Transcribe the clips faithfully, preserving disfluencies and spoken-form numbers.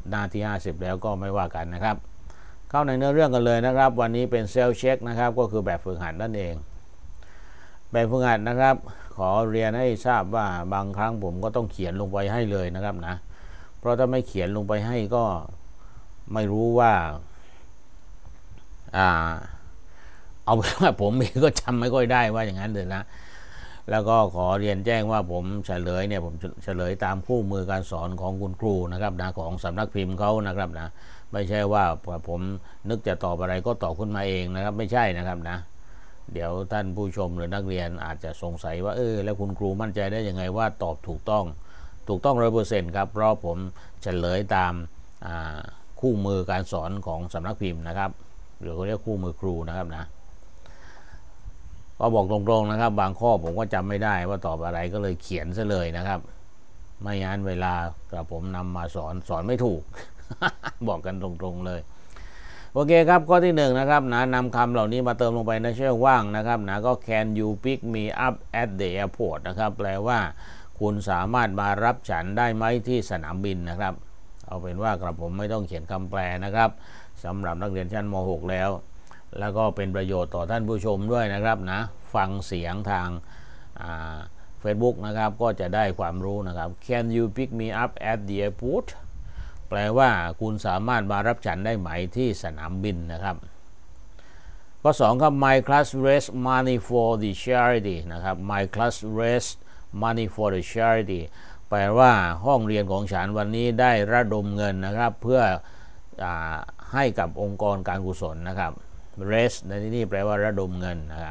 หน้าที่ห้าสิบแล้วก็ไม่ว่ากันนะครับเข้าในเนื้อเรื่องกันเลยนะครับวันนี้เป็นเซลเช็คนะครับก็คือแบบฝึกหัดนั่นเองแบบฝึกหัดนะครับขอเรียนให้ทราบว่าบางครั้งผมก็ต้องเขียนลงไปให้เลยนะครับนะเพราะถ้าไม่เขียนลงไปให้ก็ไม่รู้ว่าอ่าเอาเป็นว่าผมเองก็จำไม่ค่อยได้ว่าอย่างนั้นเลยนะแล้วก็ขอเรียนแจ้งว่าผมเฉลยเนี่ยผมเฉลยตามคู่มือการสอนของคุณครูนะครับนะของสำนักพิมพ์เขานะครับนะไม่ใช่ว่าผมนึกจะตอบอะไรก็ตอบขึ้นมาเองนะครับไม่ใช่นะครับนะเดี๋ยวท่านผู้ชมหรือนักเรียนอาจจะสงสัยว่าเออแล้วคุณครูมั่นใจได้ยังไงว่าตอบถูกต้องถูกต้องร้อยเปอร์เซ็นต์ครับเพราะผมเฉลยตามคู่มือการสอนของสำนักพิมพ์นะครับหรือเขาเรียกคู่มือครูนะครับนะก็บอกตรงๆนะครับบางข้อผมก็จำไม่ได้ว่าตอบอะไรก็เลยเขียนซะเลยนะครับไม่งั้นเวลากับผมนำมาสอนสอนไม่ถูก บอกกันตรงๆเลยโอเคครับข้อที่หนึ่งนะครับนะนำคำเหล่านี้มาเติมลงไปในช่องว่างนะครับนะก็ Can you pick me up at the airport นะครับแปลว่าคุณสามารถมารับฉันได้ไหมที่สนามบินนะครับเอาเป็นว่ากระผมไม่ต้องเขียนคำแปลนะครับสำหรับนักเรียนชั้นม หกแล้วแล้วก็เป็นประโยชน์ต่อท่านผู้ชมด้วยนะครับนะฟังเสียงทางเฟซบุ๊กนะครับก็จะได้ความรู้นะครับ Can you pick me up at the airport แปลว่าคุณสามารถมารับฉันได้ไหมที่สนามบินนะครับข้อสองครับ My class raised money for the charity นะครับ My class raised money for the charity แปลว่าห้องเรียนของฉันวันนี้ได้ระดมเงินนะครับเพื่ออให้กับองค์กรการกุศลนะครับ raise ในที่นี้แปลว่าระดมเงินนะครับ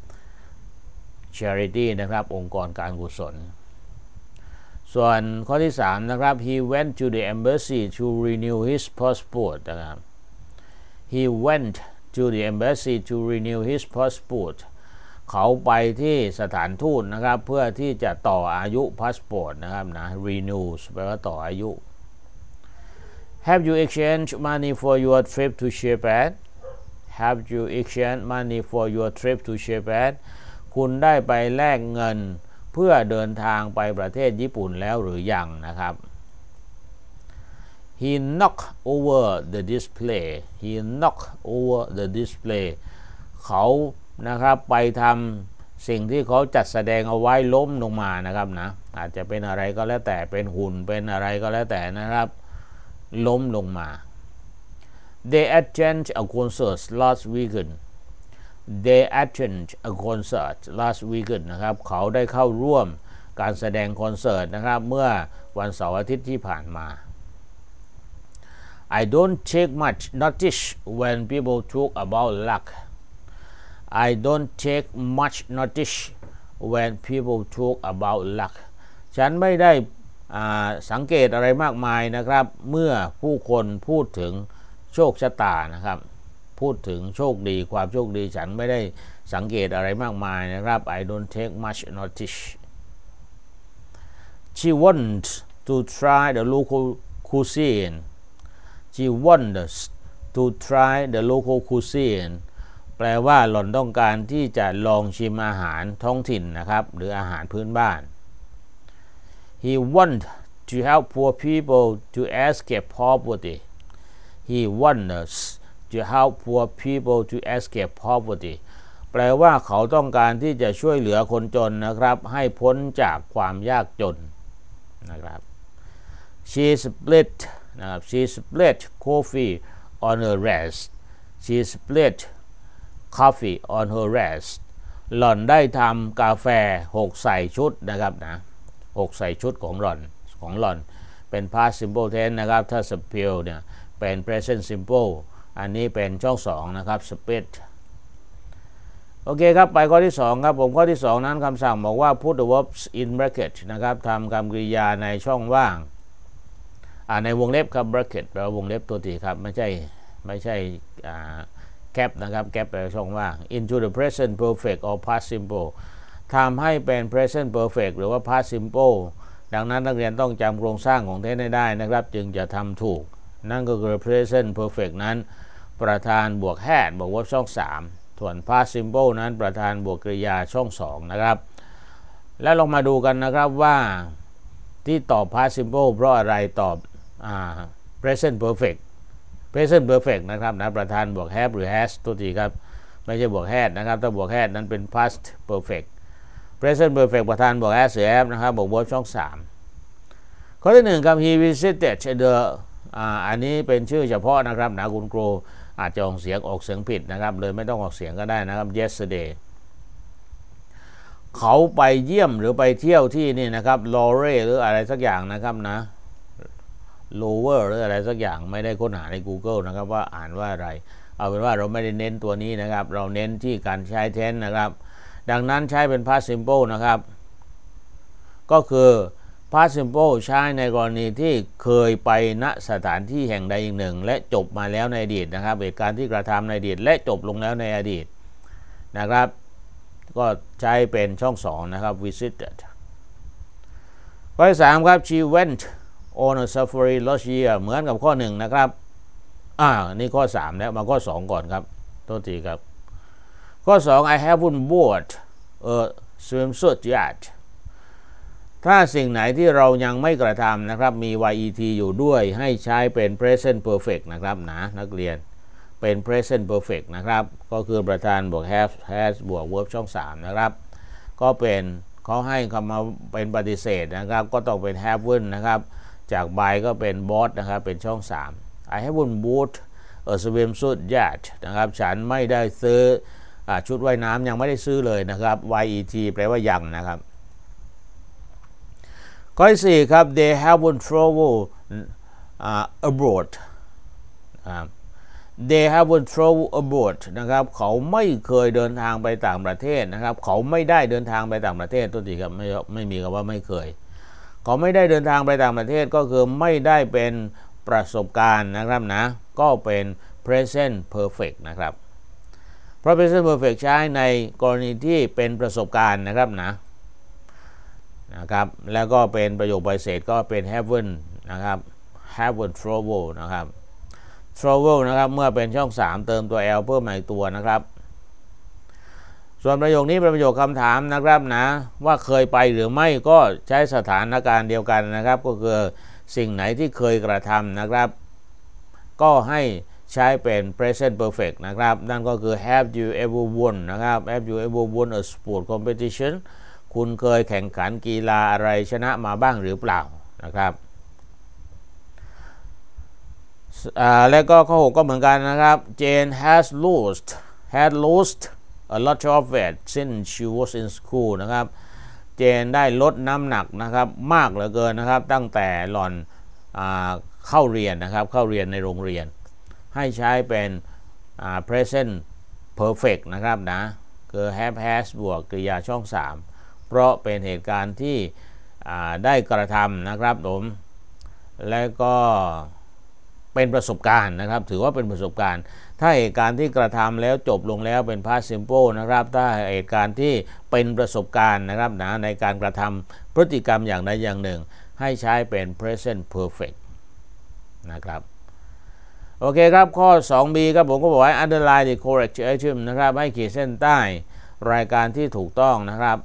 charity นะครับองค์กรการกุศลส่วนข้อที่สามนะครับ he went to the embassy to renew his passport นะครับ he went to the embassy to renew his passport เขาไปที่สถานทูตนะครับเพื่อที่จะต่ออายุพาสปอร์ตนะครับนะ renew แปลว่าต่ออายุ have you exchanged money for your trip to Japan have you exchanged money for your trip to Japan คุณได้ไปแลกเงินเพื่อเดินทางไปประเทศญี่ปุ่นแล้วหรือยังนะครับ He knocked over the display He knocked over the display เขานะครับไปทำสิ่งที่เขาจัดแสดงเอาไว้ล้มลงมานะครับนะอาจจะเป็นอะไรก็แล้วแต่เป็นหุ่นเป็นอะไรก็แล้วแต่นะครับล้มลงมา They attended a concert last weekend They attended a concert last weekend นะครับเขาได้เข้าร่วมการแสดงคอนเสิร์ตนะครับเมื่อวันเสาร์อาทิตย์ที่ผ่านมา I don't take much notice when people talk about luck I don't take much notice when people talk about luck ฉันไม่ได้สังเกตอะไรมากมายนะครับเมื่อผู้คนพูดถึงโชคชะตานะครับพูดถึงโชคดีความโชคดีฉันไม่ได้สังเกตอะไรมากมายนะครับ I don't take much notice She wants to try the local cuisine She wants to try the local cuisine แปลว่าหล่อนต้องการที่จะลองชิมอาหารท้องถิ่นนะครับหรืออาหารพื้นบ้าน He wants to help poor people to escape poverty He wants to help poor people to escape poverty แปลว่าเขาต้องการที่จะช่วยเหลือคนจนนะครับให้พ้นจากความยากจนนะครับ She split นะครับ She split coffee on her rest She split coffee on her rest หล่อนได้ทำกาแฟหกใส่ชุดนะครับนะหกใส่ชุดของหล่อนของหล่อนเป็น past simple tense นะครับถ้า spill เนี่ยเป็น present simple อันนี้เป็นช่องสองนะครับ split โอเคครับไปข้อที่สองครับผมข้อที่สองนั้นคำสั่งบอกว่า put the verbs in bracket นะครับทำกรรมกริยาในช่องว่างอ่าในวงเล็บครับ bracket แปลว่าวงเล็บตัวทีครับไม่ใช่ไม่ใช่อ่า cap นะครับ cap แปลว่าช่องว่าง into the present perfect or past simple ทำให้เป็น present perfect หรือว่า past simple ดังนั้นนักเรียนต้องจำโครงสร้างของเทนให้ได้นะครับจึงจะทำถูกนั่นก็คือ present perfect นั้นประธานบวก had บวก verb ช่องสามส่วน past simple นั้นประธานบวกกริยาช่องสองนะครับแล้วลองมาดูกันนะครับว่าที่ตอบ past simple เพราะอะไรตอบอ่า present perfect present perfect นะครับนะประธานบวก have หรือ has ตัวทีครับไม่ใช่บวก had นะครับถ้าบวก had นั้นเป็น past perfect present perfect ประธานบวก has หรือ have นะครับบวก verb ช่องสามข้อที่หนึ่งครับ he visited the อ่าอันนี้เป็นชื่อเฉพาะนะครับนะคุณครูอาจจะออกเสียงออกเสียงผิดนะครับเลยไม่ต้องออกเสียงก็ได้นะครับ yesterday เขาไปเยี่ยมหรือไปเที่ยวที่นี่นะครับ Lore หรืออะไรสักอย่างนะครับนะ lower หรืออะไรสักอย่างไม่ได้ค้นหาใน Google นะครับว่าอ่านว่าอะไรเอาเป็นว่าเราไม่ได้เน้นตัวนี้นะครับเราเน้นที่การใช้ tense นะครับดังนั้นใช้เป็น past simple นะครับก็คือ past simple ใช้ในกรณีที่เคยไปณสถานที่แห่งใดแห่งหนึ่งและจบมาแล้วในอดีตนะครับเหตุการณ์ที่กระทำในอดีตและจบลงแล้วในอดีตนะครับก็ใช้เป็นช่องสองนะครับ visited ข้อที่สามครับ she went on a safari last year เหมือนกับข้อหนึ่งนะครับอ่านี่ข้อสามแล้วมาข้อสองก่อนครับโทษทีครับข้อสอง I haven't bought a swimsuit yet ถ้าสิ่งไหนที่เรายังไม่กระทำนะครับมี yet อยู่ด้วยให้ใช้เป็น present perfect นะครับนะนักเรียนเป็น present perfect นะครับก็คือประธานบวก have has บวก verb ช่องสามนะครับก็เป็นเขาให้คำมาเป็นปฏิเสธนะครับก็ต้องเป็น haven't นะครับจาก by ก็เป็น bought นะครับเป็นช่องสาม I haven't bought a swimsuit yet นะครับฉันไม่ได้ซื้อชุดว่ายน้ำยังไม่ได้ซื้อเลยนะครับ yet แปลว่ายังนะครับข้อที่สี่ครับ they haven't traveled uh, abroad uh, they haven't traveled abroad นะครับเขาไม่เคยเดินทางไปต่างประเทศนะครับเขาไม่ได้เดินทางไปต่างประเทศตัวทีครับไม่ไม่มีคำว่าไม่เคยเขาไม่ได้เดินทางไปต่างประเทศก็คือไม่ได้เป็นประสบการณ์นะครับนะก็เป็น present perfect นะครับเพราะ present perfect ใช้ในกรณีที่เป็นประสบการณ์นะครับนะนะครับแล้วก็เป็นประโยคปฏิเสธก็เป็น haven't นะครับ haven't traveled นะครับ travel นะครับเมื่อเป็นช่องสามเติมตัว l เพิ่มมาอีกตัวนะครับส่วนประโยคนี้เป็นประโยคคำถามนะครับนะว่าเคยไปหรือไม่ก็ใช้สถานการณ์เดียวกันนะครับก็คือสิ่งไหนที่เคยกระทำนะครับก็ให้ใช้เป็น present perfect นะครับนั่นก็คือ have you ever won นะครับ have you ever won a sport competition คุณเคยแข่งขันกีฬาอะไรชนะมาบ้างหรือเปล่านะครับอ่าแล้วก็ข้อหกก็เหมือนกันนะครับ Jane has lost had lost a lot of weight since she was in school นะครับเจนได้ลดน้ำหนักนะครับมากเหลือเกินนะครับตั้งแต่หล่อนเข้าเรียนนะครับเข้าเรียนในโรงเรียนให้ใช้เป็น present perfect นะครับนะคือ have has บวกกริยาช่องสามเพราะเป็นเหตุการณ์ที่ได้กระทำนะครับผมและก็เป็นประสบการณ์นะครับถือว่าเป็นประสบการณ์ถ้าเหตุการณ์ที่กระทำแล้วจบลงแล้วเป็น past simple นะครับถ้าเหตุการณ์ที่เป็นประสบการณ์นะครับนะในการกระทำพฤติกรรมอย่างใดอย่างหนึ่งให้ใช้เป็น present perfect นะครับโอเคครับข้อ สองบี ครับผมก็บอกว่า underline the correct item นะครับให้ขีดเส้นใต้รายการที่ถูกต้องนะครับ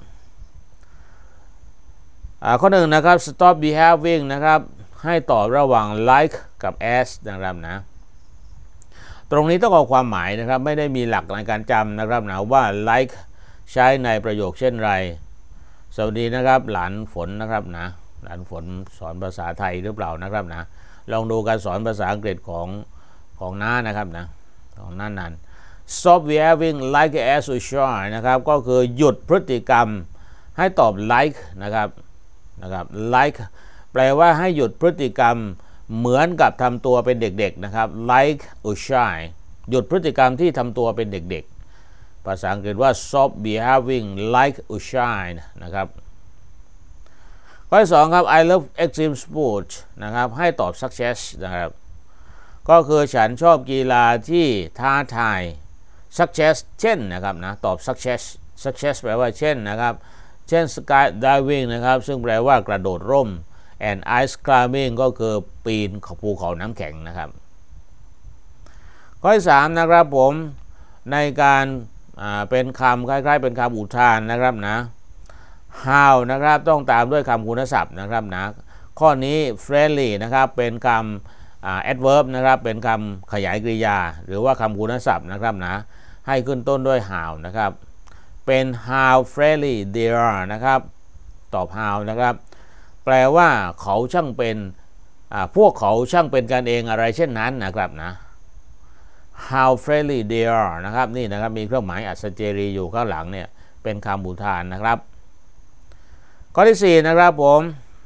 ข้อหนึ่งนะครับ stop behaving นะครับให้ตอบระหว่าง like กับ as นะครับนะตรงนี้ต้องเอาความหมายนะครับไม่ได้มีหลักในการจำนะครับนะว่า like ใช้ในประโยคเช่นไรสวัสดีนะครับหลานฝนนะครับนะหลานฝนสอนภาษาไทยหรือเปล่านะครับนะลองดูการสอนภาษาอังกฤษของของน้านะครับนะของน้านัน stop behaving like as usual นะครับก็คือหยุดพฤติกรรมให้ตอบ like นะครับนะครับ like แปลว่าให้หยุดพฤติกรรมเหมือนกับทำตัวเป็นเด็กๆนะครับ like or shy หยุดพฤติกรรมที่ทำตัวเป็นเด็กๆภาษาอังกฤษว่า stop behaving like or shy นะครับข้อที่สองครับ I love extreme sports นะครับให้ตอบ success นะครับก็คือฉันชอบกีฬาที่ท้าทาย success เช่นนะครับนะตอบ success success แปลว่าเช่นนะครับเช่น sky diving นะครับซึ่งแปลว่ากระโดดร่มand ice climbing ก็คือปีนภูเขาน้ำแข็งนะครับข้อที่สามนะครับผมในการเป็นคำคล้ายๆเป็นคำอุทานนะครับนะ how นะครับต้องตามด้วยคำคุณศัพท์นะครับนะข้อนี้ friendly นะครับเป็นค adverb นะครับเป็นคำขยายกริยาหรือว่าคำคุณศัพท์นะครับนะให้ขึ้นต้นด้วย how นะครับเป็น how friendly they are นะครับตอบ how นะครับแปลว่าเขาช่างเป็นพวกเขาช่างเป็นกันเองอะไรเช่นนั้นนะครับนะ how friendly they are นะครับนี่นะครับมีเครื่องหมายอัศเจรีอยู่ข้างหลังเนี่ยเป็นคำอุทานนะครับข้อที่สี่นะครับผม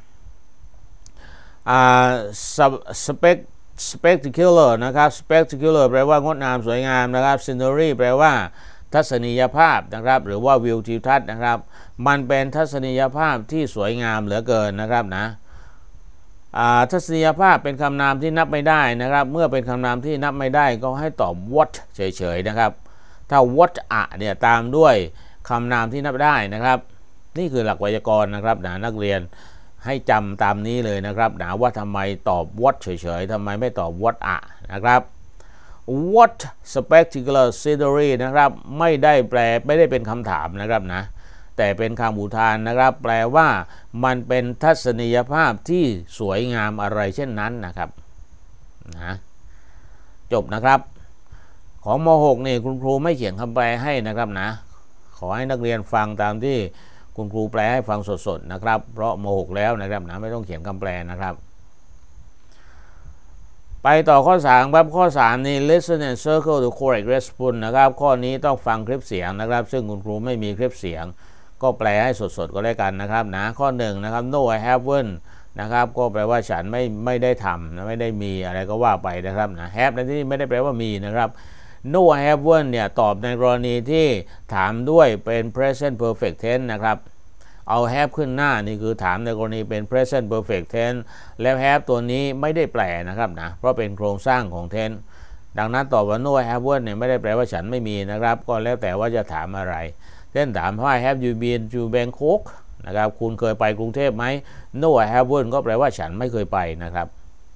spec spectacular นะครับ spectacular แปลว่างดงามสวยงามนะครับ scenery แปลว่าทัศนียภาพนะครับหรือว่าวิวทิวทัศน์นะครับมันเป็นทัศนียภาพที่สวยงามเหลือเกินนะครับนะทัศนียภาพเป็นคำนามที่นับไม่ได้นะครับเมื่อเป็นคำนามที่นับไม่ได้ก็ให้ตอบ what เฉยๆนะครับถ้า what อะเนี่ยตามด้วยคำนามที่นับได้นะครับนี่คือหลักไวยากรณ์นะครับนะนักเรียนให้จำตามนี้เลยนะครับนะว่าทำไมตอบ what เฉยๆทำไมไม่ตอบ what อะนะครับ what spectacular scenery นะครับไม่ได้แปลไม่ได้เป็นคำถามนะครับนะแต่เป็นคำอุทานนะครับแปลว่ามันเป็นทัศนียภาพที่สวยงามอะไรเช่นนั้นนะครับนะจบนะครับของม หกนี่คุณครูไม่เขียนคำแปลให้นะครับนะขอให้นักเรียนฟังตามที่คุณครูแปลให้ฟังสดๆนะครับเพราะม หกแล้วนะครับนะไม่ต้องเขียนคำแปลนะครับไปต่อข้อสามครับข้อสามนี่ listen and circle the correct response นะครับข้อนี้ต้องฟังคลิปเสียงนะครับซึ่งคุณครูไม่มีคลิปเสียงก็แปลให้สดๆก็แล้วกันนะครับนะข้อหนึ่งนะครับ no I haven't นะครับก็แปลว่าฉันไม่ไม่ได้ทำนะไม่ได้มีอะไรก็ว่าไปนะครับนะ have ในที่นี้ไม่ได้แปลว่ามีนะครับ no I haven't เนี่ยตอบในกรณีที่ถามด้วยเป็น present perfect tense นะครับเอา have ขึ้นหน้านี่คือถามในกรณีเป็น present perfect tense แล้ว have ตัวนี้ไม่ได้แปลนะครับนะเพราะเป็นโครงสร้างของ tense ดังนั้นตอบว่า no I haven't เนี่ยไม่ได้แปลว่าฉันไม่มีนะครับก็แล้วแต่ว่าจะถามอะไรเช่นถามว่า have you been to Bangkok นะครับคุณเคยไปกรุงเทพไหม no I haven't ก็แปลว่าฉันไม่เคยไปนะครับ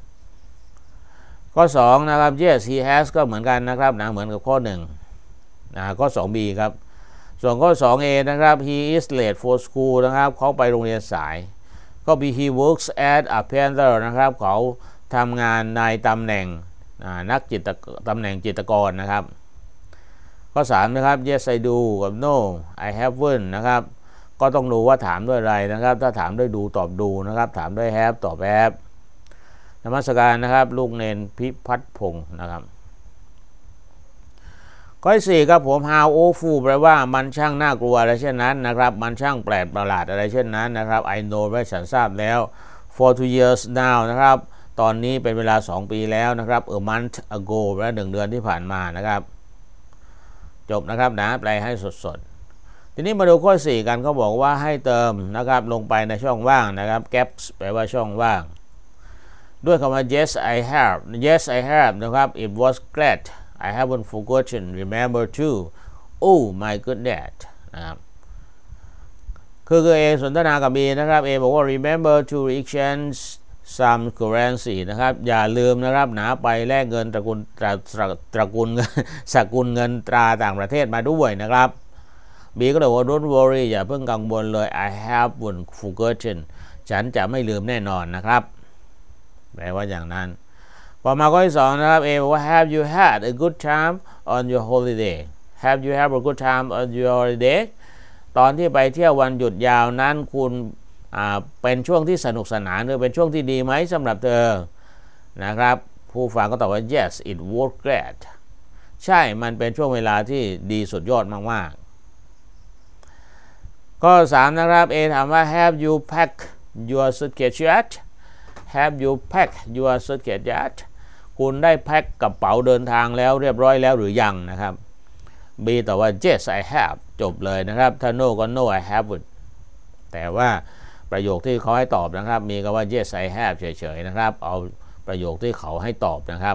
ข้อสองนะครับ yes he has ก็เหมือนกันนะครับนะเหมือนกับข้อหนึ่งนะข้อ สองบี ครับส่วนข้อ สองเอ นะครับ he is late for school นะครับเขาไปโรงเรียนสายข้อ B he works at a painter นะครับเขาทำงานในตำแหน่งนักจิตตำแหน่งจิตรกรนะครับข้อ สามนะครับ yes I do กับ no I haven't นะครับก็ต้องดูว่าถามด้วยอะไรนะครับถ้าถามด้วยดูตอบดูนะครับถามด้วย have ตอบ have นมัสการนะครับลูกเนนพิพัฒน์พงศ์นะครับข้อที่สี่ครับผม how awful แปลว่ามันช่างน่ากลัวอะไรเช่นนั้นนะครับมันช่างแปลกประหลาดอะไรเช่นนั้นนะครับ I know แปลว่าฉันทราบแล้ว for two years now นะครับตอนนี้เป็นเวลาสองปีแล้วนะครับ a month ago แปลว่าหนึ่งเดือนที่ผ่านมานะครับจบนะครับนะแปลให้สดๆทีนี้มาดูข้อสี่กันเขาบอกว่าให้เติมนะครับลงไปในช่องว่างนะครับ gaps แปลว่าช่องว่างด้วยคำว่า yes I have yes I have นะครับ it was great I haven't forgotten remember too oh my goodness นะครับคือคือ A สนทนากับ B นะครับ A บอกว่า remember to exchange some currency นะครับอย่าลืมนะครับหนาไปแลกเงินตระกูลตระตระกูลสกุลเงินตราต่างประเทศมาด้วยนะครับ B ก็เลยว่า don't worry อย่าเพิ่งกังวลเลย I haven't forgotten ฉันจะไม่ลืมแน่นอนนะครับแปลว่าอย่างนั้นพอมาข้อที่สองนะครับ A บอกว่า have you had a good time on your holiday have you had a good time on your holiday ตอนที่ไปเที่ยววันหยุดยาวนั้นคุณเป็นช่วงที่สนุกสนานหรือเป็นช่วงที่ดีไหมสำหรับเธอนะครับผู้ฟังก็ตอบว่า yes it was great ใช่มันเป็นช่วงเวลาที่ดีสุดยอดมากๆข้อสามนะครับ A ถามว่า have you packed your suitcase yet have you packed your suitcase yet คุณได้แพ็คกระเป๋าเดินทางแล้วเรียบร้อยแล้วหรือยังนะครับ B ตอบว่า yes I have จบเลยนะครับถ้า no ก็ no I haven't แต่ว่าประโยคที่เขาให้ตอบนะครับมีคำว่า yes I have เฉยๆนะครับเอาประโยคที่เขาให้ตอบนะครับ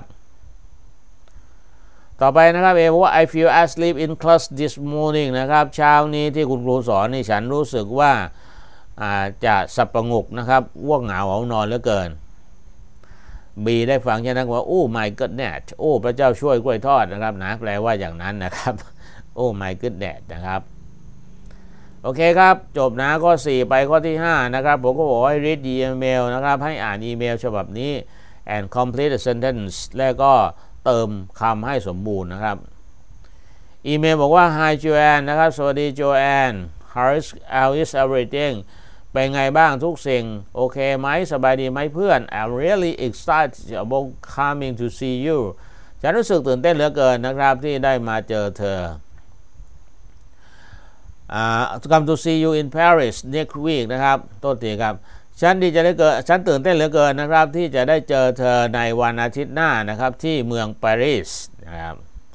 ต่อไปนะครับ A บอกว่า I feel asleep in class this morning นะครับเช้านี้ที่คุณครูสอนนี่ฉันรู้สึกว่าจะสับประงกนะครับว่วงเหงาเอานอนเหลือเกิน B ได้ฟังแค่นั้นว่าโอ้ my goodness โอ้พระเจ้าช่วยกล้วยทอดนะครับนะแปลว่าอย่างนั้นนะครับโอ้ my goodness นะครับโอเคครับจบนะข้อสี่ไปข้อที่ห้านะครับผมก็บอกให้ read the email นะครับให้อ่านอีเมลฉบับนี้ and complete the sentence แล้วก็เติมคำให้สมบูรณ์นะครับอีเมลบอกว่า Hi Joanne นะครับสวัสดี Joanne how is how is everything เป็นไงบ้างทุกสิ่งโอเคไหมสบายดีไหมเพื่อน I'm really excited about coming to see you ฉันรู้สึกตื่นเต้นเหลือเกินนะครับที่ได้มาเจอเธอ uh, come to see you in Paris next week นะครับโทษทีครับฉันดีใจเหลือเกินฉันตื่นเต้นเหลือเกินนะครับที่จะได้เจอเธอในวันอาทิตย์หน้านะครับที่เมืองปารีสนะครับ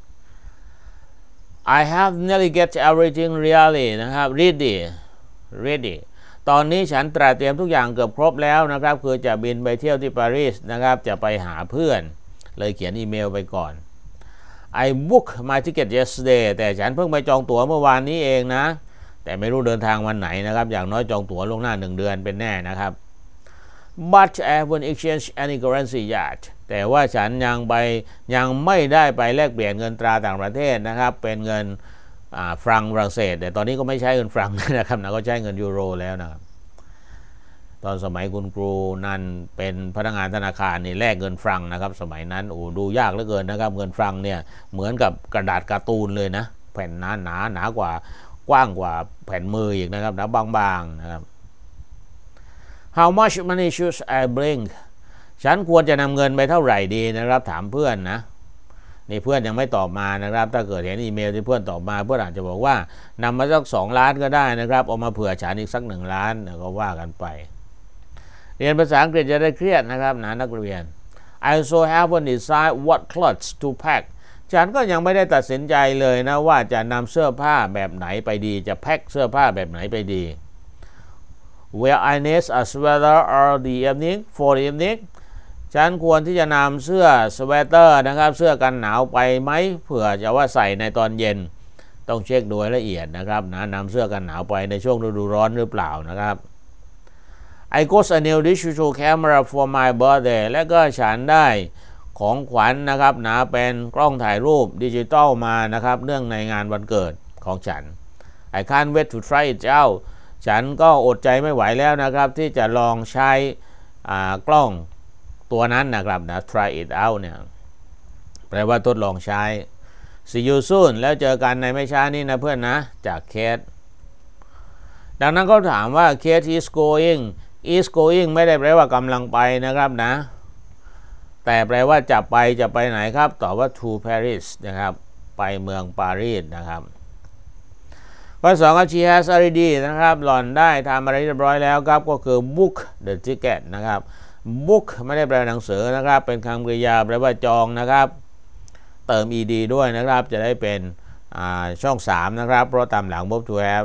I have nearly get everything really นะครับ ready ready ตอนนี้ฉันตระเตรียมทุกอย่างเกือบครบแล้วนะครับคือจะบินไปเที่ยวที่ปารีสนะครับจะไปหาเพื่อนเลยเขียนอีเมลไปก่อน I booked my ticket yesterday แต่ฉันเพิ่งไปจองตั๋วเมื่อวานนี้เองนะแต่ไม่รู้เดินทางวันไหนนะครับอย่างน้อยจองตั๋วล่วงหน้าหนึ่งเดือนเป็นแน่นะครับ but I haven't exchanged any currency yet แต่ว่าฉันยังไปยังไม่ได้ไปแลกเปลี่ยนเงินตราต่างประเทศนะครับเป็นเงินฟรังฝรั่งเศสแต่ตอนนี้ก็ไม่ใช้เงินฟรังนะครับนะก็ใช้เงินยูโรแล้วนะครับตอนสมัยคุณครูนั่นเป็นพนักงานธนาคารนี่แลกเงินฟรังนะครับสมัยนั้นโอ้ดูยากเหลือเกินนะครับเงินฟรังเนี่ยเหมือนกับกระดาษการ์ตูนเลยนะแผ่นหนาหนาหนากว่ากว้างกว่าแผ่นมืออีกนะครับนะบางๆนะครับ How much money should I bring ฉันควรจะนำเงินไปเท่าไหร่ดีนะครับถามเพื่อนนะนี่เพื่อนยังไม่ตอบมานะครับถ้าเกิดเห็นอีเมลที่เพื่อนตอบมาเพื่อนอาจจะบอกว่านำมาสักสองล้านก็ได้นะครับเอามาเผื่อฉันอีกสักหนึ่งล้านก็ว่ากันไปเรียนภาษาอังกฤษจะได้เครียดนะครับนะนักเรียน I also haven't decided what clothes to pack ฉันก็ยังไม่ได้ตัดสินใจเลยนะว่าจะนำเสื้อผ้าแบบไหนไปดีจะแพ็คเสื้อผ้าแบบไหนไปดี Will I need a sweater or the evening for the evening ฉันควรที่จะนำเสื้อสเวตเตอร์นะครับเสื้อกันหนาวไปไหมเผื่อจะว่าใส่ในตอนเย็นต้องเช็คดูละเอียดนะครับนะนำเสื้อกันหนาวไปในช่วงฤดูร้อนหรือเปล่านะครับ I got a new digital camera for my birthday และก็ฉันได้ของขวัญ น, นะครับนะเป็นกล้องถ่ายรูปดิจิตอลมานะครับเนื่องในงานวันเกิดของฉัน I can't wait to try it out ฉันก็อดใจไม่ไหวแล้วนะครับที่จะลองใช้กล้องตัวนั้นนะครับนะ try it out เนี่ยแปลว่าทดลองใช้ see you soon แล้วเจอกันในไม่ช้านี้นะเพื่อนนะจากเคทดังนั้นก็ถามว่าเคท is going is going ไม่ได้แปลว่ากำลังไปนะครับนะแต่แปลว่าจะไปจะไปไหนครับตอบว่า to Paris นะครับไปเมืองปารีสนะครับข้อสองครับ she has already นะครับหล่อนได้ทำอะไรเรียบร้อยแล้วครับก็คือ book the ticket นะครับ book ไม่ได้แปลหนังสือนะครับเป็นคำกริยาแปลว่าจองนะครับเติม ed ด้วยนะครับจะได้เป็นช่องสามนะครับเพราะตามหลัง verb to have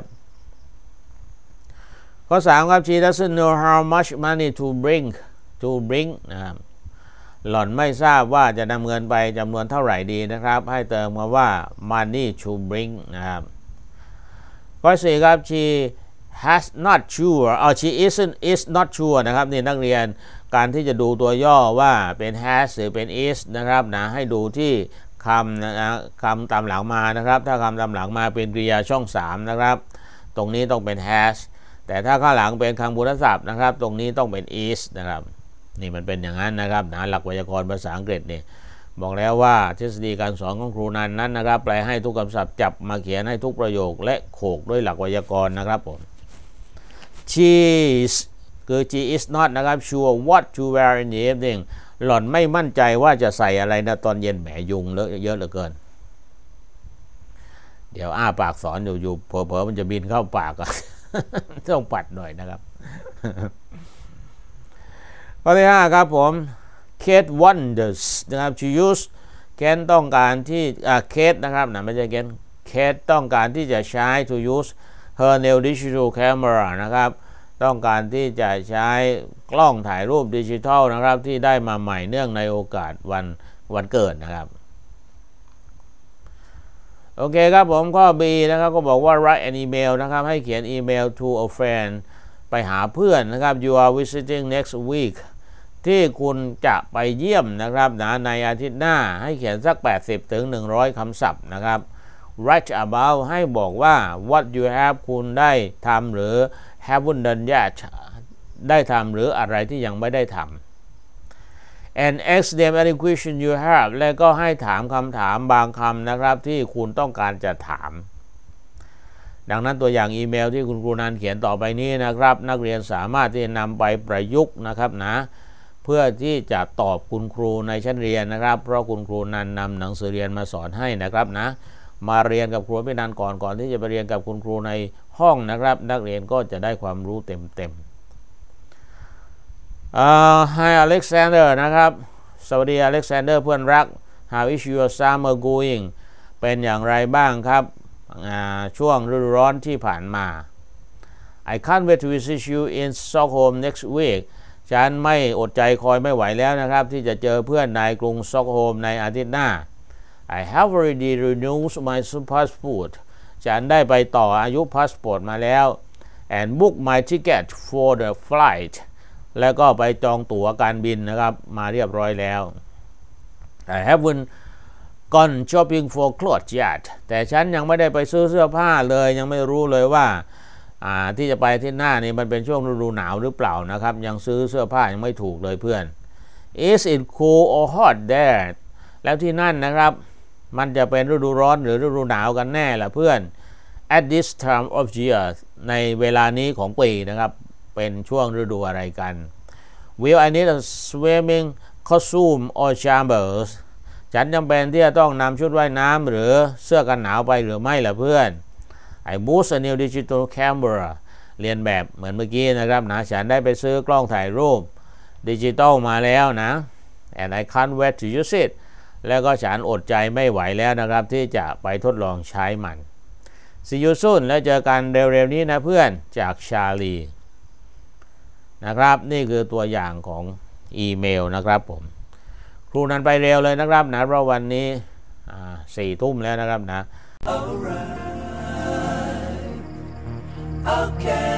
ข้อสามครับ she doesn't know how much money to bring to bring นะครับหล่อนไม่ทราบว่าจะนำเงินไปจำนวนเท่าไหร่ดีนะครับให้เติมมาว่า money to bring นะครับข้อสี่ครับ she has not sure อ๋อ she isn't is not sure นะครับนี่นักเรียนการที่จะดูตัวย่อว่าเป็น has หรือเป็น is นะครับนะให้ดูที่คำนะคำตามหลังมานะครับถ้าคำตามหลังมาเป็นกริยาช่องสามนะครับตรงนี้ต้องเป็น has แต่ถ้าข้างหลังเป็นคำบุรศัพท์นะครับตรงนี้ต้องเป็น is นะครับนี่มันเป็นอย่างนั้นนะครับนะหลักไวยากรณ์ภาษาอังกฤษนี่บอกแล้วว่าทฤษฎีการสอนของครูนันนั้นนะครับแปลให้ทุกคำศัพท์จับมาเขียนให้ทุกประโยคและโขกด้วยหลักไวยากรณ์นะครับผม she is คือ she is not นะครับ sure what to wear in the evening หล่อนไม่มั่นใจว่าจะใส่อะไรนะตอนเย็นแหมยุงเลอะเยอะเหลือเกินเดี๋ยวอ้าปากสอนอยู่ๆเผลอๆมันจะบินเข้าปากอ่ะ ต้องปัดหน่อยนะครับ ข้อที่ห้าครับผม Kate wonders นะครับ to use Kate ต้องการที่อ่า Kate นะครับนะไม่ใช่ Kate Kate ต้องการที่จะใช้ to use her new digital camera นะครับต้องการที่จะใช้กล้องถ่ายรูปดิจิทัลนะครับที่ได้มาใหม่เนื่องในโอกาสวันวันเกิดนะครับโอเคครับผมข้อ B นะครับก็บอกว่า write an email นะครับให้เขียนอีเมล to a friend ไปหาเพื่อนนะครับ you are visiting next week ที่คุณจะไปเยี่ยมนะครับนะในอาทิตย์หน้าให้เขียนสักแปดสิบถึงหนึ่งร้อยคำศัพท์นะครับ write about ให้บอกว่า what you have คุณได้ทำหรือ haven't done yet ได้ทำหรืออะไรที่ยังไม่ได้ท and ask them any question you have และก็ให้ถามคำถามบางคำนะครับที่คุณต้องการจะถามดังนั้นตัวอย่างอีเมลที่คุณครูนันเขียนต่อไปนี้นะครับนักเรียนสามารถที่จะนำไปประยุกต์นะครับนะเพื่อที่จะตอบคุณครูในชั้นเรียนนะครับเพราะคุณครูนันนำหนังสือเรียนมาสอนให้นะครับนะมาเรียนกับครูพี่นันก่อนก่อนที่จะไปเรียนกับคุณครูในห้องนะครับนักเรียนก็จะได้ความรู้เต็มๆอ่า Hi Alexander นะครับสวัสดีอเล็กซานเดอร์เพื่อนรัก How is your summer going เป็นอย่างไรบ้างครับช่วงฤดูร้อนที่ผ่านมา I can't wait to visit you in Stockholm next week ฉันไม่อดใจคอยไม่ไหวแล้วนะครับที่จะเจอเพื่อนในกรุงสต็อกโฮล์มในอาทิตย์หน้า I have already renewed my passport ฉันได้ไปต่ออายุพาสปอร์ตมาแล้ว and book my ticket for the flight แล้วก็ไปจองตั๋วการบินนะครับมาเรียบร้อยแล้ว I haven't gone shopping for clothes yet แต่ฉันยังไม่ได้ไปซื้อเสื้อผ้าเลยยังไม่รู้เลยว่าที่จะไปที่หน้านี่มันเป็นช่วงฤดูหนาวหรือเปล่านะครับยังซื้อเสื้อผ้ายังไม่ถูกเลยเพื่อน Is it cool or hot there แล้วที่นั่นนะครับมันจะเป็นฤดูร้อนหรือฤดูหนาวกันแน่ล่ะเพื่อน At this time of year ในเวลานี้ของปีนะครับเป็นช่วงฤดูอะไรกัน Will I need a swimming costume or chambers ฉันจำเป็นที่จะต้องนำชุดว่ายน้ำหรือเสื้อกันหนาวไปหรือไม่ล่ะเพื่อน I bought a new digital camera เรียนแบบเหมือนเมื่อกี้นะครับนะฉันได้ไปซื้อกล้องถ่ายรูปดิจิตอลมาแล้วนะ and I can't wait to use it แล้วก็ฉันอดใจไม่ไหวแล้วนะครับที่จะไปทดลองใช้มัน See you soon แล้วเจอกันเร็วๆนี้นะเพื่อนจากชาลีนะครับนี่คือตัวอย่างของอีเมลนะครับผมครูนันไปเร็วเลยนะครับนะเพราะวันนี้สี่ทุ่มแล้วนะครับนะ Okay.